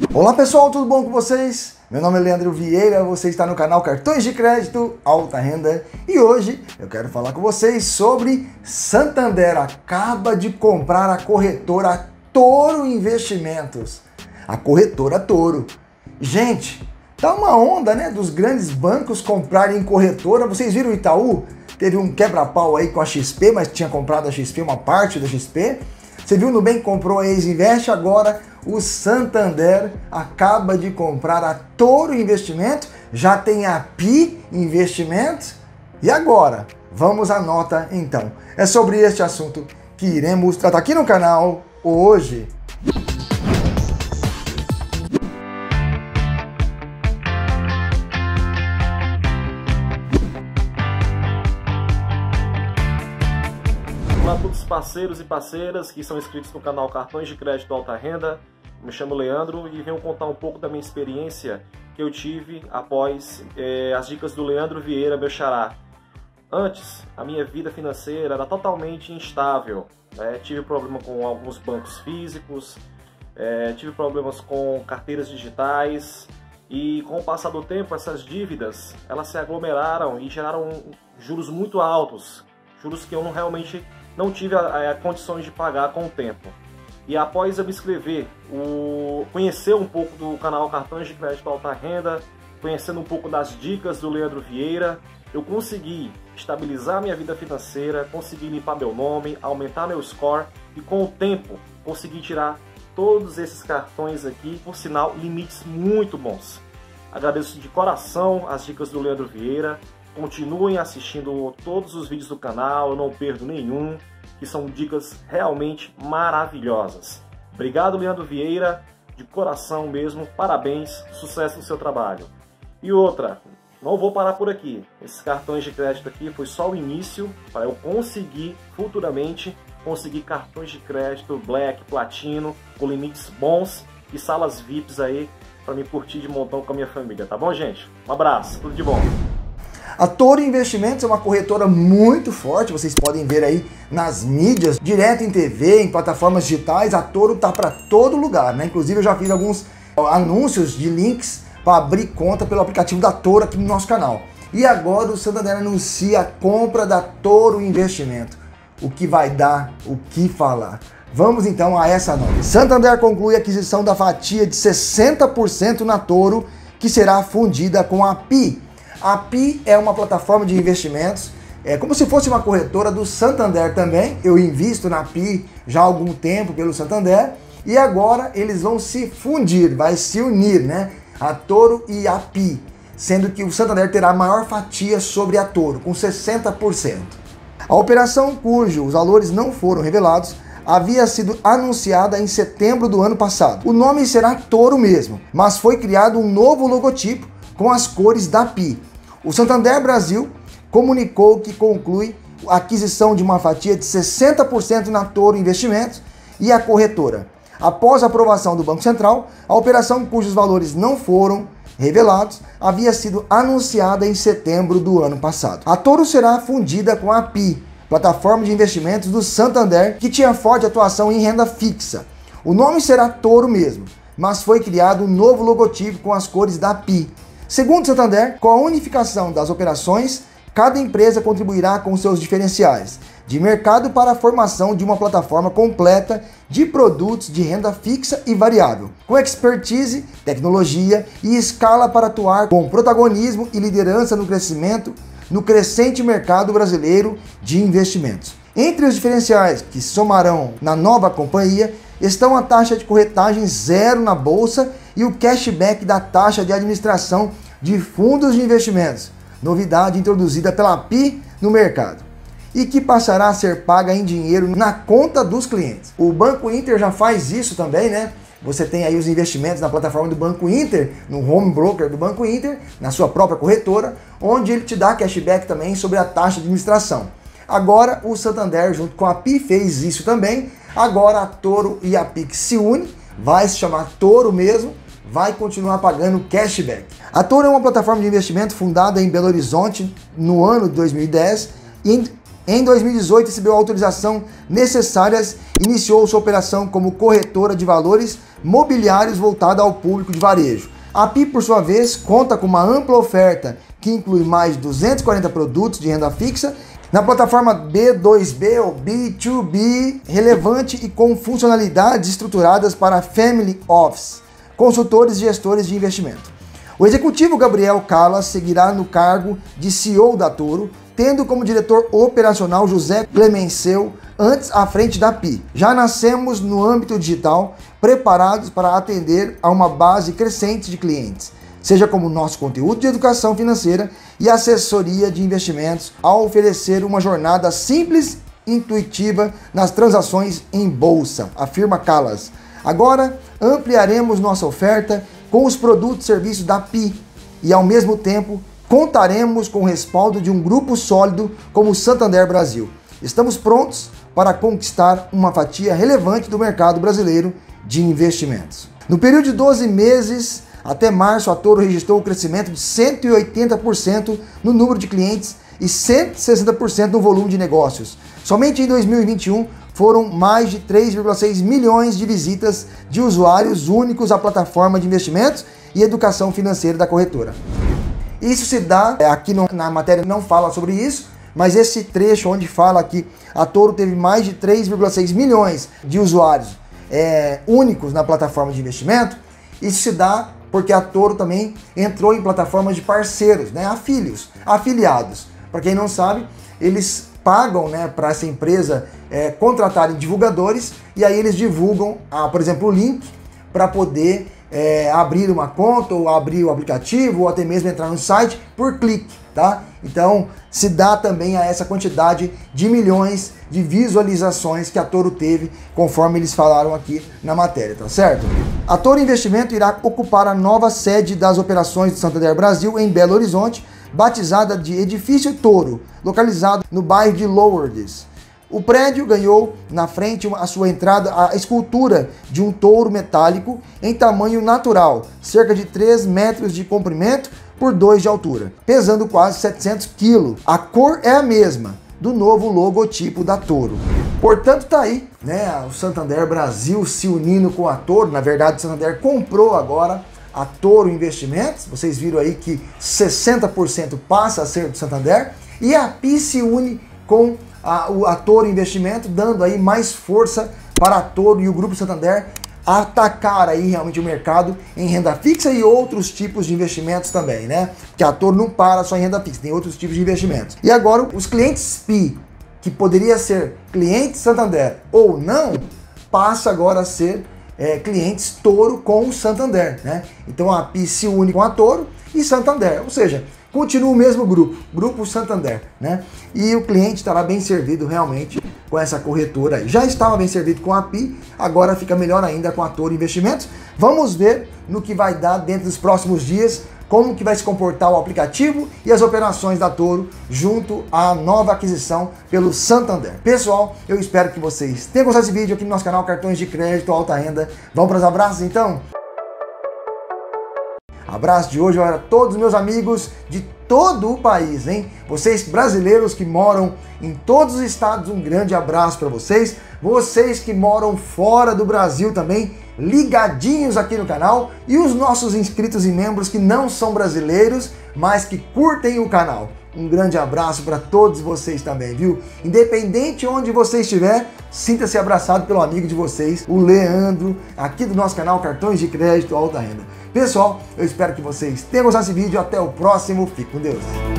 Olá pessoal, tudo bom com vocês? Meu nome é Leandro Vieira, você está no canal Cartões de Crédito Alta Renda e hoje eu quero falar com vocês sobre Santander acaba de comprar a corretora Toro Investimentos. A corretora Toro. Gente, tá uma onda, né, dos grandes bancos comprarem corretora. Vocês viram o Itaú? Teve um quebra-pau aí com a XP, mas tinha comprado a XP, uma parte da XP. Você viu, o Nubank comprou a Ex-Invest, agora o Santander acaba de comprar a Toro Investimento, já tem a Pi Investimentos. E agora? Vamos à nota então. É sobre este assunto que iremos tratar aqui no canal hoje. Olá a todos os parceiros e parceiras que são inscritos no canal Cartões de Crédito Alta Renda. Me chamo Leandro e venho contar um pouco da minha experiência que eu tive após as dicas do Leandro Vieira, meu xará. Antes, a minha vida financeira era totalmente instável. Tive problema com alguns bancos físicos, tive problemas com carteiras digitais e com o passar do tempo essas dívidas elas se aglomeraram e geraram juros muito altos, juros que eu realmente não tive condições de pagar com o tempo. E após eu me inscrever, conhecer um pouco do canal Cartões de Crédito Alta Renda, conhecendo um pouco das dicas do Leandro Vieira, eu consegui estabilizar minha vida financeira, consegui limpar meu nome, aumentar meu score e com o tempo consegui tirar todos esses cartões aqui, por sinal, limites muito bons. Agradeço de coração as dicas do Leandro Vieira. Continuem assistindo todos os vídeos do canal, eu não perdo nenhum, que são dicas realmente maravilhosas. Obrigado, Leandro Vieira, de coração mesmo, parabéns, sucesso no seu trabalho. E outra, não vou parar por aqui, esses cartões de crédito aqui foi só o início para eu conseguir futuramente conseguir cartões de crédito Black, Platino, com limites bons e salas VIPs aí para me curtir de montão com a minha família, tá bom, gente? Um abraço, tudo de bom! A Toro Investimentos é uma corretora muito forte, vocês podem ver aí nas mídias, direto em TV, em plataformas digitais, a Toro tá para todo lugar, né? Inclusive eu já fiz alguns anúncios de links para abrir conta pelo aplicativo da Toro aqui no nosso canal. E agora o Santander anuncia a compra da Toro Investimento, o que vai dar o que falar. Vamos então a essa nota. Santander conclui a aquisição da fatia de 60% na Toro, que será fundida com a Pi. A Pi é uma plataforma de investimentos, é como se fosse uma corretora do Santander também. Eu invisto na Pi já há algum tempo pelo Santander e agora eles vão se fundir, vai se unir, né? A Toro e a Pi, sendo que o Santander terá a maior fatia sobre a Toro, com 60%. A operação, cujos valores não foram revelados, havia sido anunciada em setembro do ano passado. O nome será Toro mesmo, mas foi criado um novo logotipo com as cores da Pi. O Santander Brasil comunicou que conclui a aquisição de uma fatia de 60% na Toro Investimentos e a corretora. Após a aprovação do Banco Central, a operação, cujos valores não foram revelados, havia sido anunciada em setembro do ano passado. A Toro será fundida com a Pi, plataforma de investimentos do Santander, que tinha forte atuação em renda fixa. O nome será Toro mesmo, mas foi criado um novo logotipo com as cores da Pi. Segundo o Santander, com a unificação das operações, cada empresa contribuirá com seus diferenciais de mercado para a formação de uma plataforma completa de produtos de renda fixa e variável, com expertise, tecnologia e escala para atuar com protagonismo e liderança no crescimento no crescente mercado brasileiro de investimentos. Entre os diferenciais que se somarão na nova companhia estão a taxa de corretagem zero na bolsa e o cashback da taxa de administração de fundos de investimentos, novidade introduzida pela Pi no mercado, e que passará a ser paga em dinheiro na conta dos clientes. O Banco Inter já faz isso também, né? Você tem aí os investimentos na plataforma do Banco Inter, no home broker do Banco Inter, na sua própria corretora, onde ele te dá cashback também sobre a taxa de administração. Agora o Santander junto com a Pi fez isso também. Agora a Toro e a Pi se unem, vai se chamar Toro mesmo, vai continuar pagando cashback. A Toro é uma plataforma de investimento fundada em Belo Horizonte no ano de 2010 e Em 2018, recebeu a autorização necessárias e iniciou sua operação como corretora de valores mobiliários voltada ao público de varejo. A PI, por sua vez, conta com uma ampla oferta que inclui mais de 240 produtos de renda fixa na plataforma B2B ou B2B, relevante e com funcionalidades estruturadas para Family Office, consultores e gestores de investimento. O executivo Gabriel Callas seguirá no cargo de CEO da Toro, tendo como diretor operacional José Clemenceu, antes à frente da PI. Já nascemos no âmbito digital, preparados para atender a uma base crescente de clientes, seja como nosso conteúdo de educação financeira e assessoria de investimentos, ao oferecer uma jornada simples e intuitiva nas transações em bolsa, afirma Callas. Agora, ampliaremos nossa oferta com os produtos e serviços da PI e, ao mesmo tempo, contaremos com o respaldo de um grupo sólido como o Santander Brasil. Estamos prontos para conquistar uma fatia relevante do mercado brasileiro de investimentos. No período de 12 meses, até março, a Toro registrou um crescimento de 180% no número de clientes e 160% no volume de negócios. Somente em 2021, foram mais de 3,6 milhões de visitas de usuários únicos à plataforma de investimentos e educação financeira da corretora. Isso se dá, aqui na matéria não fala sobre isso, mas esse trecho onde fala que a Toro teve mais de 3,6 milhões de usuários únicos na plataforma de investimento, isso se dá porque a Toro também entrou em plataformas de parceiros, né, afiliados. Para quem não sabe, eles pagam, né, para essa empresa contratarem divulgadores e aí eles divulgam, por exemplo, o link para poder abrir uma conta ou abrir o aplicativo ou até mesmo entrar no site por clique, tá? Então se dá também a essa quantidade de milhões de visualizações que a Toro teve, conforme eles falaram aqui na matéria, tá certo? A Toro Investimento irá ocupar a nova sede das operações do Santander Brasil em Belo Horizonte, batizada de Edifício Toro, localizado no bairro de Lourdes. O prédio ganhou na frente a sua entrada a escultura de um touro metálico em tamanho natural, cerca de 3 metros de comprimento por 2 de altura, pesando quase 700 kg. A cor é a mesma do novo logotipo da Toro. Portanto, tá aí, né, o Santander Brasil se unindo com a Toro. Na verdade, o Santander comprou agora a Toro Investimentos. Vocês viram aí que 60% passa a ser do Santander e a PI se une com a Toro Investimento, dando aí mais força para a Toro e o Grupo Santander atacar aí realmente o mercado em renda fixa e outros tipos de investimentos também, né? Porque a Toro não para só em renda fixa, tem outros tipos de investimentos. E agora os clientes PI, que poderia ser clientes Santander ou não, passa agora a ser clientes Toro com o Santander, né? Então a PI se une com a Toro e Santander, ou seja, continua o mesmo grupo Santander, né? E o cliente estará bem servido realmente com essa corretora aí. Já estava bem servido com a PI, agora fica melhor ainda com a Toro Investimentos. Vamos ver no que vai dar dentro dos próximos dias, como que vai se comportar o aplicativo e as operações da Toro junto à nova aquisição pelo Santander. Pessoal, eu espero que vocês tenham gostado desse vídeo aqui no nosso canal Cartões de Crédito Alta Renda. Vamos para os abraços então? Abraço de hoje para todos os meus amigos de todo o país, hein? Vocês brasileiros que moram em todos os estados, um grande abraço para vocês. Vocês que moram fora do Brasil também, ligadinhos aqui no canal. E os nossos inscritos e membros que não são brasileiros, mas que curtem o canal. Um grande abraço para todos vocês também, viu? Independente onde você estiver, sinta-se abraçado pelo amigo de vocês, o Leandro, aqui do nosso canal Cartões de Crédito Alta Renda. Pessoal, eu espero que vocês tenham gostado desse vídeo. Até o próximo. Fique com Deus.